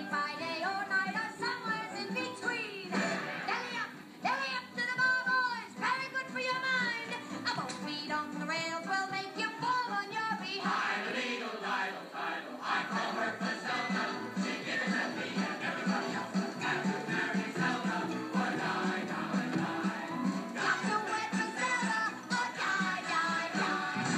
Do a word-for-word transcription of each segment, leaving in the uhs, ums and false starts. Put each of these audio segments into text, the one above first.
be Friday or night or somewhere in between. Belly up, belly up to the bar, boys. Very good for your mind. A both feet on the rails will make you fall on your behind. Idle, idle, idle, I call her for Zelda. She gives at me and everybody else has to marry Zelda or die, die, die. Got to wed for Zelda or die, die, die.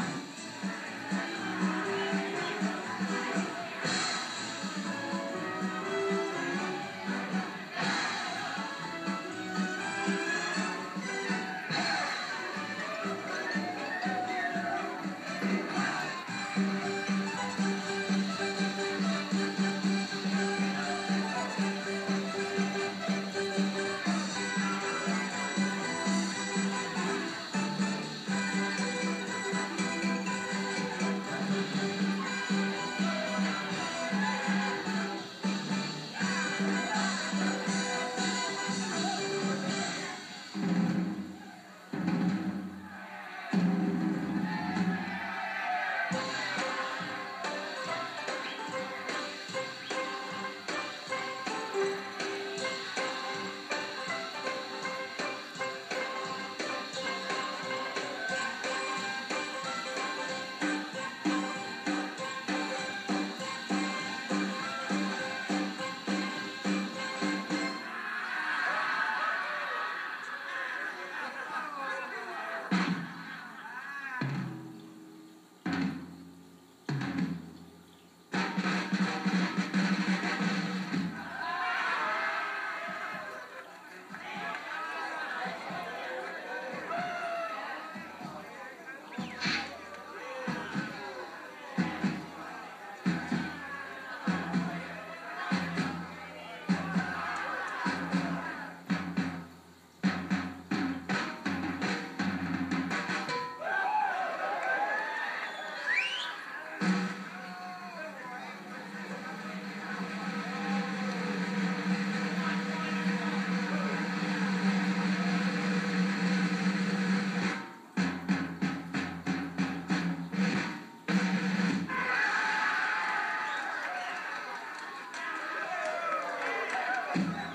Thank you.